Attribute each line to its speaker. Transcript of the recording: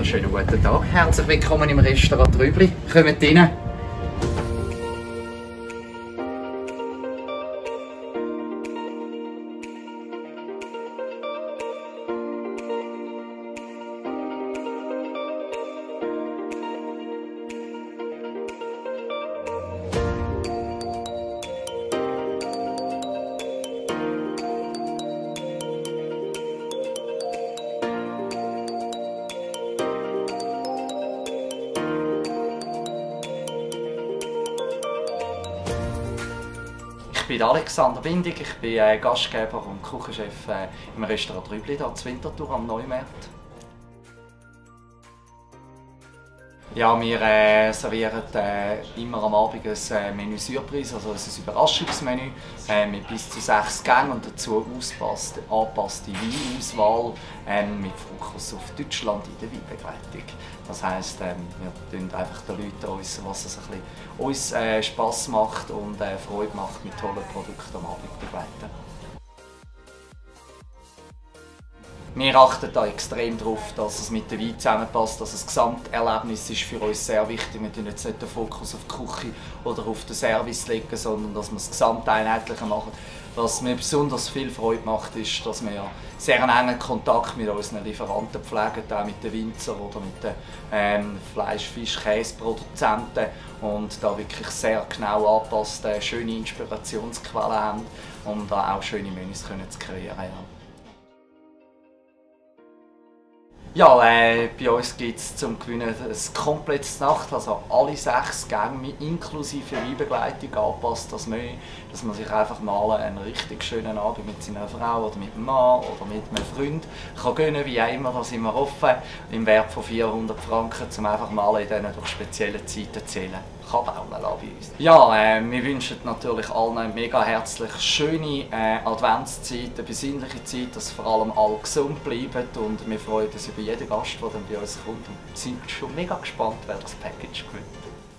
Speaker 1: wunderschönen guten Tag. Herzlich willkommen im Restaurant Trübli. Kommt rein. Ich bin Alexander Bindig, ich bin Gastgeber und Küchenchef im Restaurant Trübli hier in Winterthur am Neumarkt. Ja, wir servieren immer am Abend ein Menü Surprise, also ein Überraschungsmenü mit bis zu 6 Gängen und dazu angepasste Weinauswahl mit Fokus auf Deutschland in der Weinbegleitung. Das heisst, wir tun einfach den Leuten äußern, was es uns Spass macht und Freude macht, mit tollen Produkten am Abend begleiten. Wir achten da extrem darauf, dass es mit dem Wein zusammenpasst, dass das Gesamterlebnis ist für uns sehr wichtig. Wir legen jetzt nicht den Fokus auf die Küche oder auf den Service legen, sondern dass wir das Gesamteinheitliche machen. Was mir besonders viel Freude macht, ist, dass wir sehr engen Kontakt mit unseren Lieferanten pflegen, auch mit den Winzern oder mit den Fleisch-, Fisch-, Käseproduzenten und da wirklich sehr genau angepasste, schöne Inspirationsquellen haben, um da auch schöne Menüs zu kreieren. Ja, bei uns gibt es zum Gewinnen ein komplettes Nacht, also alle 6 Gänge inklusive Weinbegleitung angepasst, das Menü, dass man sich einfach mal einen richtig schönen Abend mit seiner Frau oder mit dem Mann oder mit einem Freund kann gönnen, wie auch immer, da sind wir offen, im Wert von 400 Franken, um einfach mal in diesen durch spezielle Zeiten zu zählen. Kann baumeln lassen bei uns. Ja, wir wünschen natürlich allen mega herzlich schöne Adventszeit, eine besinnliche Zeit, dass vor allem alle gesund bleiben und wir freuen uns über jeden Gast, der dann bei uns kommt und sind schon mega gespannt, wer das Package gewinnt.